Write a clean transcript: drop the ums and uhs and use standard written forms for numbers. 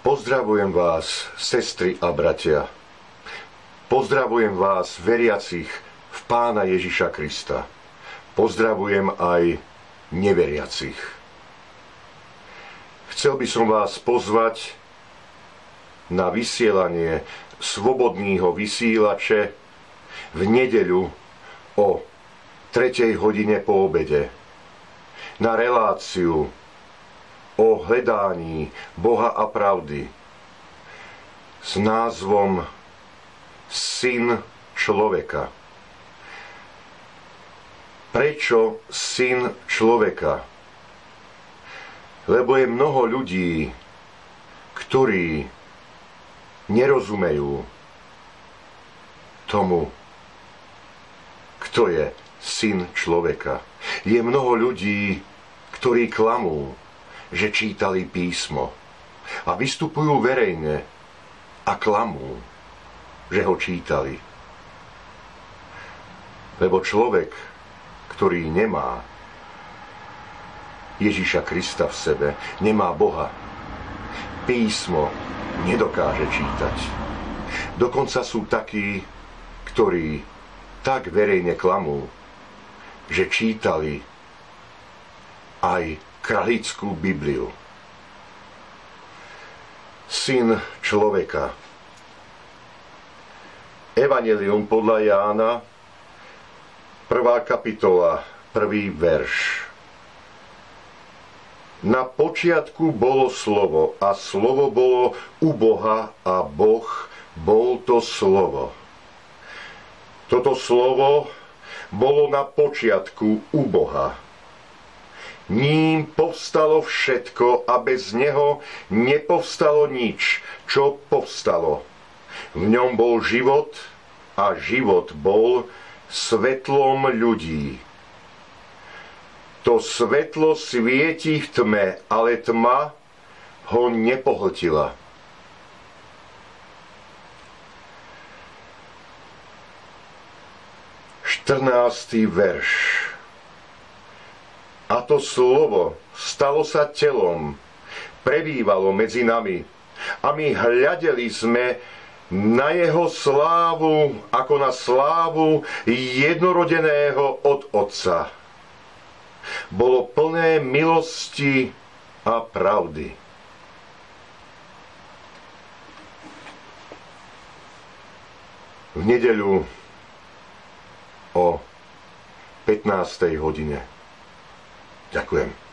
Pozdravujem vás, sestry a bratia. Pozdravujem vás, veriacich v Pána Ježiša Krista. Pozdravujem aj neveriacich. Chcel by som vás pozvať na vysielanie slobodného vysielače v nedeľu o 3. hodine po obede na reláciu o hľadaní Boha a pravdy s názvom Syn človeka. Prečo syn človeka? Lebo je mnoho ľudí, ktorí nerozumejú tomu, kto je syn človeka. Je mnoho ľudí, ktorí klamú, že čítali písmo a vystupujú verejne a klamú, že ho čítali. Lebo človek, ktorý nemá Ježiša Krista v sebe, nemá Boha, písmo nedokáže čítať. Dokonca sú takí, ktorí tak verejne klamú, že čítali aj Kralickú Bibliu. Syn človeka. Evanjelium podľa Jána, 1. kapitola, 1. verš. Na počiatku bolo slovo a slovo bolo u Boha a Boh bol to slovo. Toto slovo bolo na počiatku u Boha. Ním povstalo všetko a bez neho nepovstalo nič, čo povstalo. V ňom bol život a život bol svetlom ľudí. To svetlo svieti v tme, ale tma ho nepohltila. Štrnáctý verš. A to slovo stalo sa telom, prebývalo medzi nami a my hľadeli sme na jeho slávu ako na slávu jednorodeného od Otca. Bolo plné milosti a pravdy. V nedeľu o 15. hodine. Ďakujem.